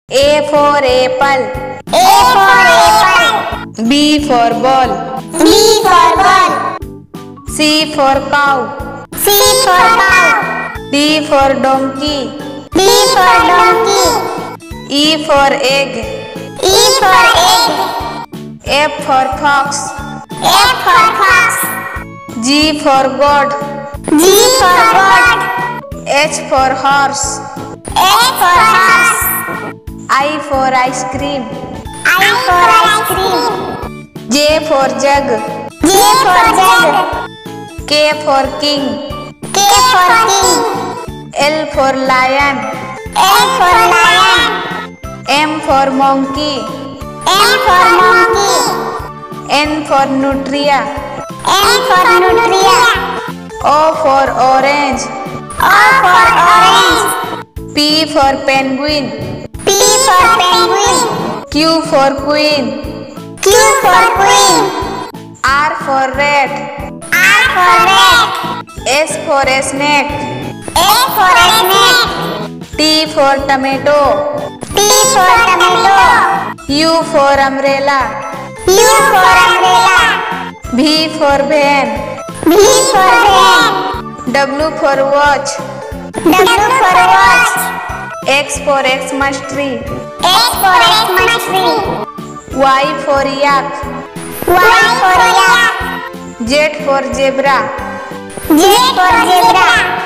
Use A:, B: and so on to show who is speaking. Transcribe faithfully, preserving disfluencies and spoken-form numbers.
A: A for apple.
B: A for apple.
A: B for ball.
B: B for ball.
A: C for cow.
B: C for cow.
A: D for donkey.
B: D for donkey.
A: E for egg.
B: E for egg.
A: F for fox.
B: F for fox.
A: G for goat.
B: G for goat.
A: H for horse.
B: H for horse.
A: I for ice cream.
B: I for ice cream.
A: J for jug.
B: J for jug.
A: K for king.
B: K for king.
A: L for lion.
B: L for lion.
A: M for monkey.
B: M for monkey.
A: N for nutria.
B: N for nutria.
A: O for orange.
B: O for orange.
A: P for penguin.
B: P for penguin.
A: Q for queen.
B: Q for queen.
A: R for rat.
B: R for rat.
A: S for snake.
B: S for snake.
A: T for tomato.
B: T for tomato.
A: U for umbrella.
B: U for umbrella.
A: V for van.
B: V for van.
A: W for watch.
B: W for watch.
A: X for Xmas tree.
B: X for Xmas tree.
A: Y for yak.
B: Y for yak.
A: Z for zebra.
B: Z for zebra.